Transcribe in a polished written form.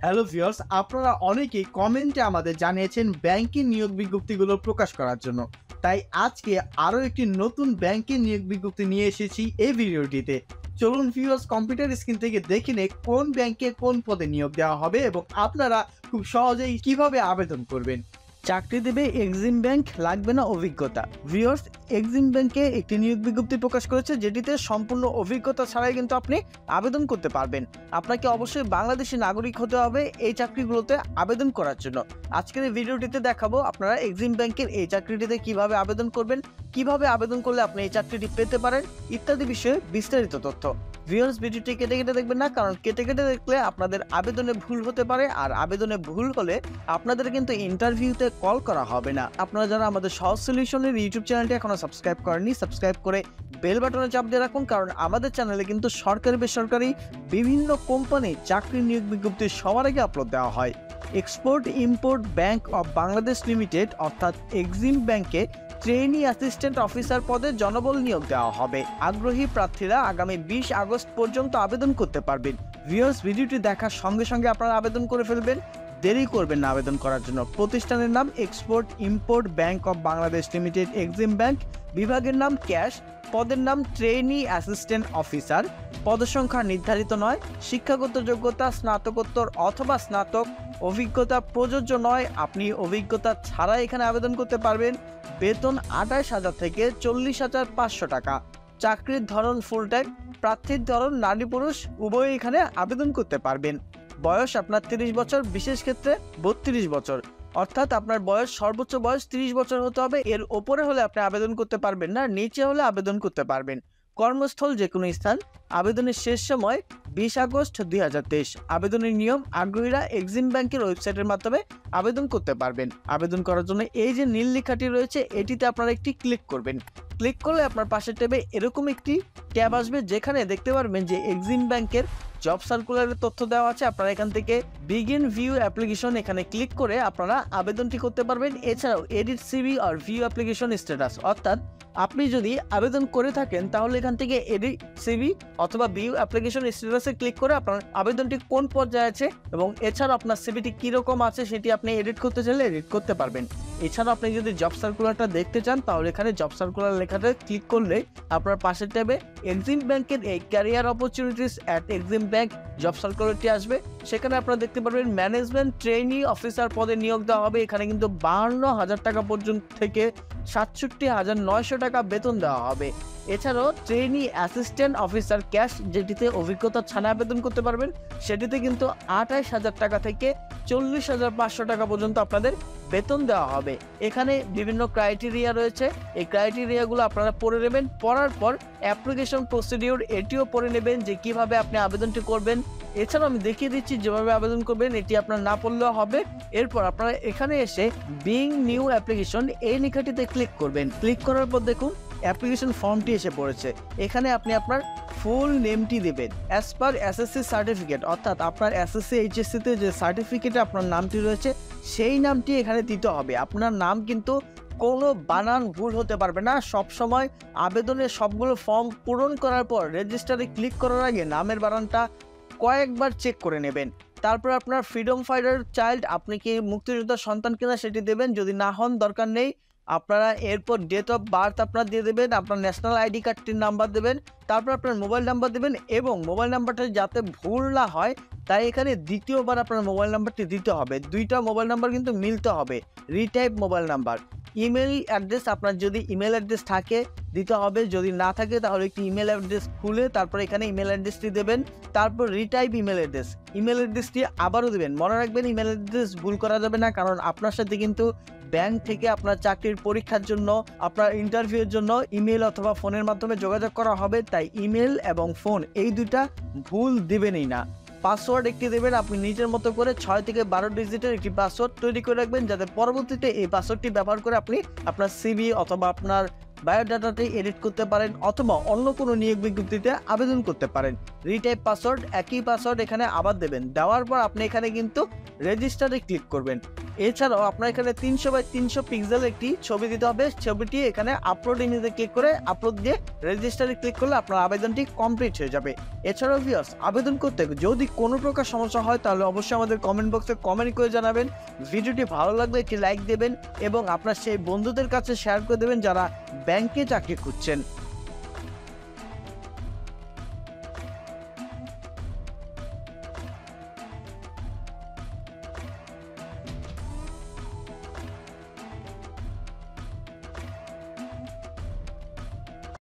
Hello viewers, আপনারা অনেকেই কমেন্টে আমাদের জানিয়েছেন ব্যাংকের নিয়োগ বিজ্ঞপ্তিগুলো প্রকাশ করার জন্য। তাই আজকে আরও একটি নতুন ব্যাংকের নিয়োগ বিজ্ঞপ্তি নিয়ে এসেছি এই ভিডিওটিতে। চলুন ভিউয়ার্স, কম্পিউটার স্ক্রিন থেকে দেখে নিই কোন ব্যাংকে কোন পদে নিয়োগ দেওয়া হবে এবং আপনারা খুব সহজেই কিভাবে আবেদন করবেন। চাকরি দেবে এক্সিম ব্যাংক, লাগবে না অভিজ্ঞতা। ভিউয়ার্স, এক্সিম ব্যাংকে একটি নিয়োগ বিজ্ঞপ্তি প্রকাশ করেছে যেটিতে সম্পূর্ণ অভিজ্ঞতা ছাড়াই কিন্তু আপনি আবেদন করতে পারবেন। আপনাকে অবশ্যই বাংলাদেশি নাগরিক হতে হবে এই চাকরিগুলোতে আবেদন করার জন্য। আজকের এই ভিডিওটিতে দেখাবো আপনারা এক্সিম ব্যাংকের এই চাকরিটিতে কিভাবে আবেদন করবেন, কিভাবে আবেদন করলে আপনি এই চাকরিটি পেতে পারেন ইত্যাদি বিষয়ে বিস্তারিত তথ্য। ভিউয়ার্স, ভিডিওটি কেটে কেটে দেখবেন না, কারণ কেটে কেটে দেখলে আপনাদের আবেদনে ভুল হতে পারে, আর আবেদনে ভুল হলে আপনাদের কিন্তু ইন্টারভিউতে কল করা হবে না। আপনারা যারা আমাদের সহজ সলিউশনের ইউটিউব চ্যানেলটি এখনো সাবস্ক্রাইব করেননি, সাবস্ক্রাইব করে বেল বাটনে চাপ দিয়ে রাখুন, কারণ আমাদের চ্যানেলে কিন্তু সরকারি বেসরকারি বিভিন্ন কোম্পানি চাকরি নিয়োগ বিজ্ঞপ্তি সবার আগে আপলোড দেওয়া হয়। Export import bank of Bangladesh limited অর্থাৎ এক্সিম ব্যাংকে ট্রেনি অ্যাসিস্ট্যান্ট অফিসার পদে জনবল নিয়োগ দেওয়া হবে। আগ্রহী প্রার্থীরা আগামী 20 আগস্ট পর্যন্ত আবেদন করতে পারবেন। ভিউয়ার্স, ভিডিওটি দেখার সঙ্গে সঙ্গে আপনারা আবেদন করে ফেলবেন, দেরি করবেন না আবেদন করার জন্য। প্রতিষ্ঠানের নাম export import bank of Bangladesh limited EXIM bank, বিভাগের নাম ক্যাশ, পদের নাম ট্রেনি অ্যাসিস্ট্যান্ট অফিসার। পদসংখ্যা নির্ধারিত নয়। শিক্ষাগত যোগ্যতা স্নাতকোত্তর অথবা স্নাতক, অভিজ্ঞতা প্রযোজ্য নয়, আপনি অভিজ্ঞতা ছাড়া এখানে আবেদন করতে পারবেন। বেতন 28,000 থেকে 40,500 টাকা। চাকরির ধরন ফুল টাইম। প্রার্থীর ধরন নারী পুরুষ উভয়ই এখানে আবেদন করতে পারবেন। বয়স আপনার 30 বছর, বিশেষ ক্ষেত্রে 32 বছর, অর্থাৎ আপনার বয়স সর্বোচ্চ বয়স 30 বছর হতে হবে। এর ওপরে হলে আপনি আবেদন করতে পারবেন না, নিচে হলে আবেদন করতে পারবেন। কর্মস্থল যে কোনো স্থান। আবেদনের শেষ সময় 20 আগস্ট 2023। আবেদনের নিয়ম, আগ্রহীরা এক্সিম ব্যাংকের ওয়েবসাইটের মাধ্যমে আবেদন করতে পারবেন। আবেদন করার জন্য এই যে নীল লেখাটি রয়েছে এটিতে আপনারা একটি ক্লিক করবেন। ক্লিক করলে আপনার পাশের ট্যাবে এরকম একটি ট্যাব আসবে, যেখানে দেখতে পারবেন যে এক্সিম ব্যাংকের জব সার্কুলারের তথ্য দেওয়া আছে। আপনারা এখান থেকে বিগিন ভিউ অ্যাপ্লিকেশন এখানে ক্লিক করে আপনারা আবেদনটি করতে পারবেন। এছাড়াও এডিট সিভি আর ভিউ অ্যাপ্লিকেশন স্ট্যাটাস, অর্থাৎ আপনি যদি আবেদন করে থাকেন তাহলে এখান থেকে এডিট সিভি অথবা ভিউ অ্যাপ্লিকেশন স্ট্যাটাসে ক্লিক করে আপনার আবেদনটি কোন পর্যায়ে আছে এবং এছাড়াও আপনার সিভিটি কীরকম আছে সেটি আপনি এডিট করতে চাইলে এডিট করতে পারবেন। এছাড়াও আপনি যদি জব সার্কুলারটা দেখতে চান তাহলে এখানে জব সার্কুলার লেখাটা ক্লিক করলে আপনার পাশের ট্যাবে এক্সিম ব্যাংকের এই career opportunities at EXIM bank job সার্কুলারটি আসবে। সেখানে আপনারা দেখতে পারবেন ম্যানেজমেন্ট ট্রেনি অফিসার পদে নিয়োগ দেওয়া হবে। এখানে কিন্তু 52,000 টাকা পর্যন্ত থেকে 67,900 টাকা বেতন দেওয়া হবে। এছাড়াও ট্রেনি অ্যাসিস্ট্যান্ট অফিসার ক্যাশ, যেটিতে অভিজ্ঞতা ছাড়া আবেদন করতে পারবেন, সেটিতে কিন্তু 28,000 টাকা থেকে 40,500 টাকা পর্যন্ত আপনাদের বেতন দেওয়া হবে। এখানে বিভিন্ন ক্রাইটেরিয়া রয়েছে, এই ক্রাইটেরিয়াগুলো আপনারা পড়ে নেবেন। পড়ার পর অ্যাপ্লিকেশন প্রসিডিওর এটিও পড়ে নেবেন যে কিভাবে আপনি আবেদনটি করবেন। এছাড়াও আমি দেখিয়ে দিচ্ছি যেভাবে আবেদন করবেন, এটি আপনার না পড়লেও হবে। এরপর আপনারা এখানে এসে বিং নিউ অ্যাপ্লিকেশন এই লেখাটিতে ক্লিক করবেন। ক্লিক করার পর দেখুন অ্যাপ্লিকেশন ফর্মটি এসে পড়েছে। এখানে আপনি আপনার ফুল নেমটি দেবেন অ্যাজ পার এসএসসি সার্টিফিকেট, অর্থাৎ আপনার এসএসসি এইচএসসিতে যে সার্টিফিকেটে আপনার নামটি রয়েছে সেই নামটি এখানে দিতে হবে। আপনার নাম কিন্তু কোনো বানান ভুল হতে পারবে না। সব সময় আবেদনের সবগুলো ফর্ম পূরণ করার পর রেজিস্টারে ক্লিক করার আগে নামের বানানটা কয়েকবার চেক করে নেবেন। তারপর আপনার ফ্রিডম ফাইটার চাইল্ড, আপনি কি মুক্তিযোদ্ধার সন্তান কিনা সেটি দেবেন, যদি না হন দরকার নেই। আপনারা এরপর ডেট অফ বার্থ আপনারা দিয়ে দেবেন, আপনার ন্যাশনাল আইডি কার্ডটির নাম্বার দেবেন, তারপর আপনার মোবাইল নাম্বার দেবেন এবং মোবাইল নাম্বারটা যাতে ভুল না হয় তাই এখানে দ্বিতীয়বার আপনার মোবাইল নাম্বারটি দিতে হবে। দুইটা মোবাইল নাম্বার কিন্তু মিলতে হবে, retype mobile number. Email address, আপনার যদি ইমেল অ্যাড্রেস থাকে দিতে হবে, যদি না থাকে তাহলে একটি ইমেল অ্যাড্রেস খুলে তারপর এখানে ইমেল অ্যাড্রেসটি দেবেন। তারপর রিটাইপ ইমেল অ্যাড্রেস, ইমেল অ্যাড্রেসটি আবারও দেবেন। মনে রাখবেন ইমেল অ্যাড্রেস ভুল করা যাবে না, কারণ আপনার সাথে কিন্তু ব্যাংক থেকে আপনার চাকরির পরীক্ষার জন্য, আপনার ইন্টারভিউর জন্য ইমেল অথবা ফোনের মাধ্যমে যোগাযোগ করা হবে, তাই ইমেল এবং ফোন এই দুইটা ভুল দিবেনই না। পাসওয়ার্ড একটি দেবেন আপনি নিজের মতো করে, 6 থেকে 12 ডিজিটের একটি পাসওয়ার্ড তৈরি করে রাখবেন, যাতে পরবর্তীতে এই পাসওয়ার্ডটি ব্যবহার করে আপনি আপনার সিভি অথবা আপনার বায়োডাটাটি এডিট করতে পারেন অথবা অন্য কোনো নিয়োগ বিজ্ঞপ্তিতে আবেদন করতে পারেন। রিটাইপ পাসওয়ার্ড, একই পাসওয়ার্ড এখানে আবার দেবেন। দেওয়ার পর আপনি এখানে কিন্তু রেজিস্টারে ক্লিক করবেন। এছাড়াও আপনার এখানে 300x300 পিক্সেল একটি ছবি দিতে হবে। ছবিটি এখানে আপলোড ইমেজে ক্লিক করে আপলোড দিয়ে রেজিস্টারে ক্লিক করলে আপনার আবেদনটি কমপ্লিট হয়ে যাবে। এছাড়াও ভিউয়ার্স, আবেদন করতে যদি কোনো প্রকার সমস্যা হয় তাহলে অবশ্যই আমাদের কমেন্ট বক্সে কমেন্ট করে জানাবেন। ভিডিওটি ভালো লাগলে একটি লাইক দেবেন এবং আপনার সেই বন্ধুদের কাছে শেয়ার করে দেবেন যারা ব্যাংকে চাকরি খুঁজছেন।